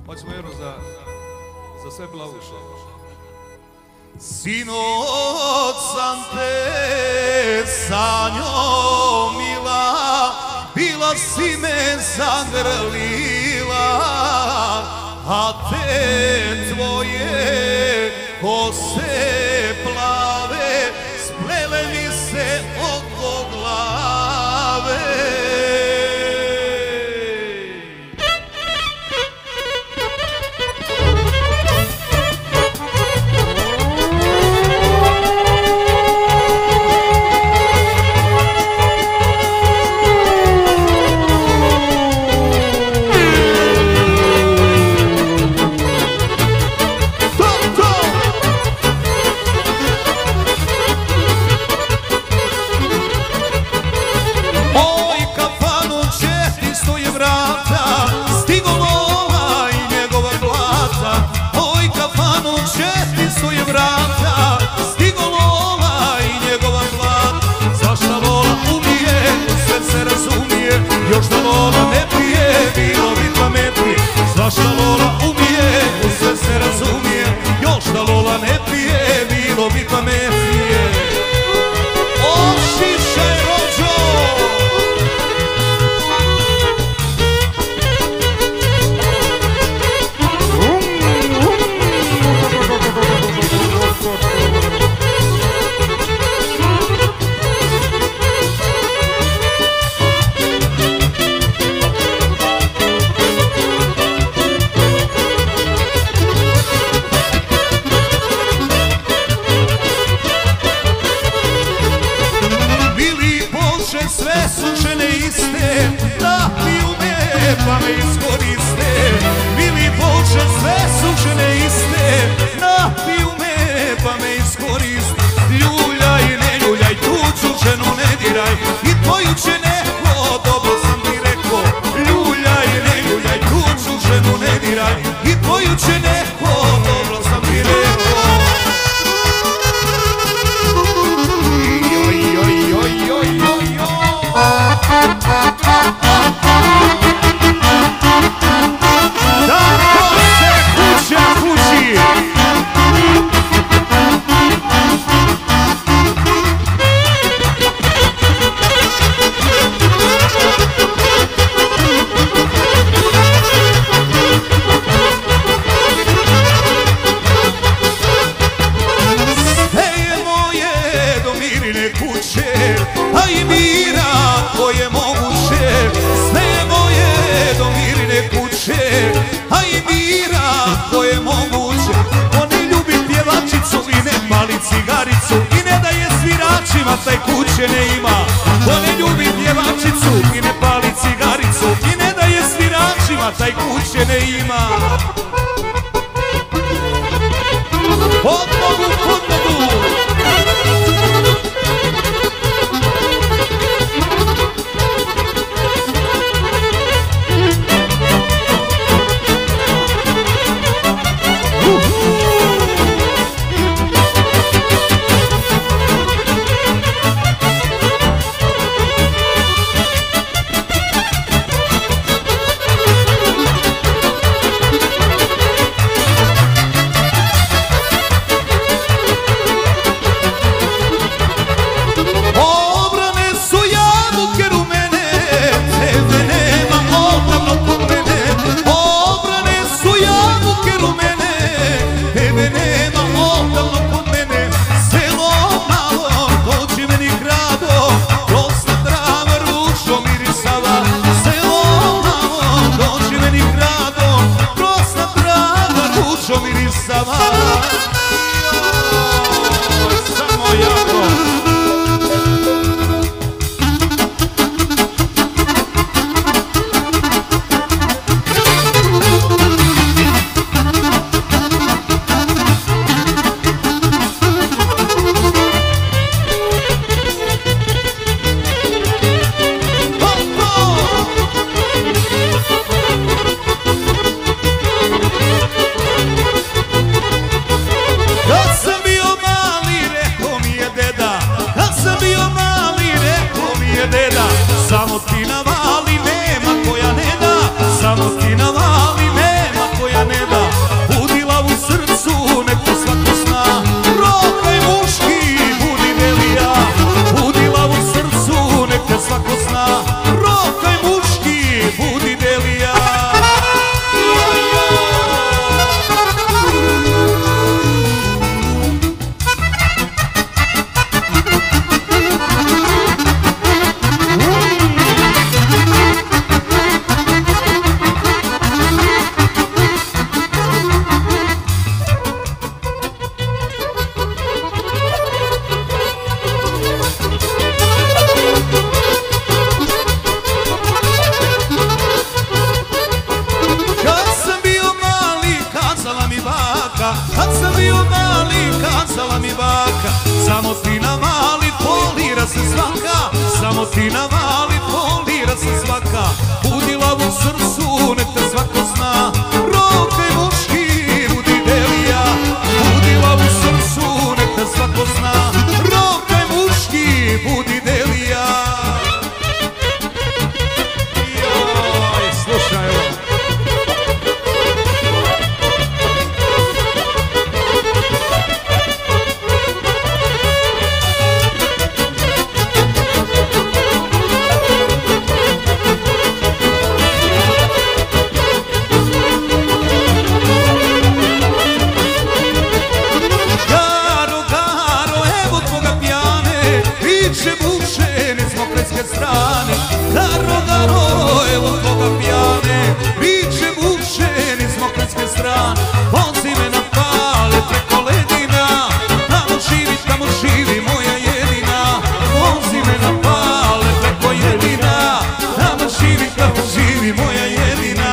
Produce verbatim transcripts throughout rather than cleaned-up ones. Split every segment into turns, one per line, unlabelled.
Hoćemo jedno za, za sve plavuše.
Sinoć sam te sanjom mila, bila si me zagrlila, a te tvoje kose plave splele mi se oko glave. Još da Lola ne pije, bilo bi pametnije. Svašta Lola umije, u sve se razumije. Još da Lola ne pije, bilo bi pametnije. Ošišaj rođo! Sve su žene iste, napiju me pa me iskoriste. Mili Bože, sve su žene iste, napiju me pa me iskoriste. Ljuljaj, ne ljuljaj, tuđu ženu ne diraj, i tvoju će neko, dobro sam ti rekao. Ljuljaj, ne ljuljaj, tuđu ženu ne diraj, i tvoju će neko, dobro sam ti rekao. Joj, joj, joj, joj, joj, joj. Tako se kuća kući. Steje moje do Mirine kuće, a i mira koje moguće. Steje moje do Mirine kuće, a i mira koje moguće. On ne ljubi pjevačicu i ne pali cigaricu, i ne daje sviračima, taj kuće ne ima. On ne ljubi pjevačicu i ne pali cigaricu, i ne daje sviračima, taj kuće ne ima. Podmogu, podmogu! braka. Kad sam bio mali kazala mi baka, samo ti na mali polira se svaka, samo ti na mali polira se svaka. Budila u srcu nek te svako zna, rokaj muški budi delija. Budila u srcu nek te svako zna, rokaj muški budi delija. Joj, slušaj ovo. Strane, garo, garo, evo tvoga pijane, priče bušeni s mokretske strane. Vozi me na pale preko ledina, tamo živi, tamo živi moja jedina. Vozi me na pale preko jedina, tamo živi, tamo živi moja jedina.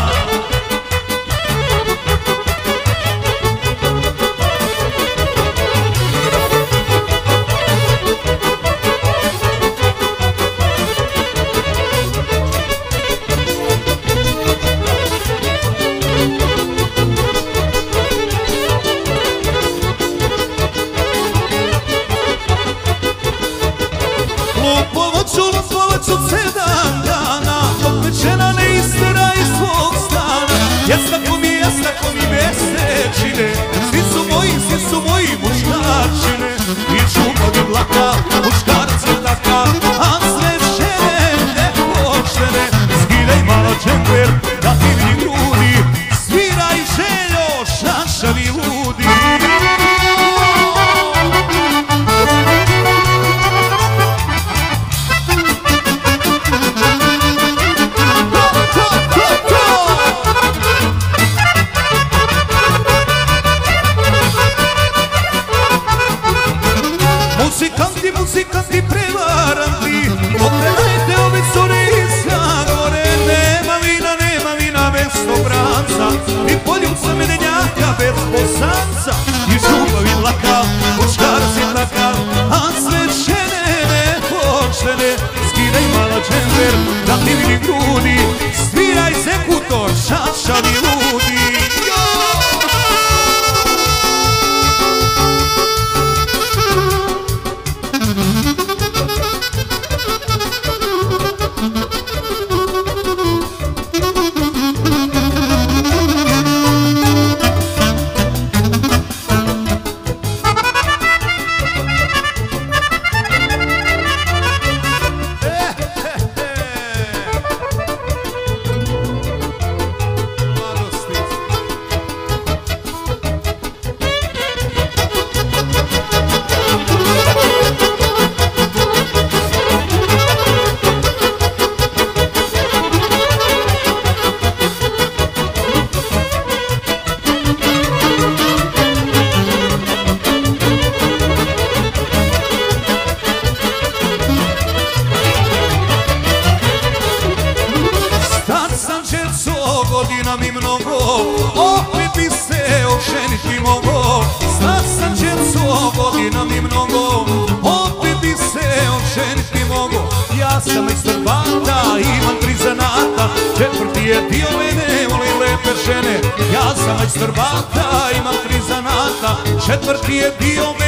Lupovac od sedam dana, opečena ne istera iz svog stana. Jasnako mi, jasnako mi mesečine, svi su moji, svi su moji muškarčine. I čupavi dlaka, muškarci taka, a sve žene nepoštene. Skidaj malo džemper, da ti vidi grudi, sviraj željo, šašavi ludi. Muzikanti, muzikanti, prevaranti, pogledajte ove cure iz Zagore. Nema vina, nema vina bez obranca, ni poljubca medenjaka bez bosanca. I župavi dlaka, muškarci taka, a sve žene nepoštene. Skidaj malo džemper, da ti vidi grudi, sviraj zekutor, šašavi ludi. Godina mi mnogo, opet bi se oženiti mogo. Star sam djeco, godina mi mnogo, opet bi se oženiti mogo. Ja sam majstor bata, imam tri zanata, četvrti je dio mene, volim lepe žene. Ja sam majstor bata, imam tri zanata, četvrti je dio mene.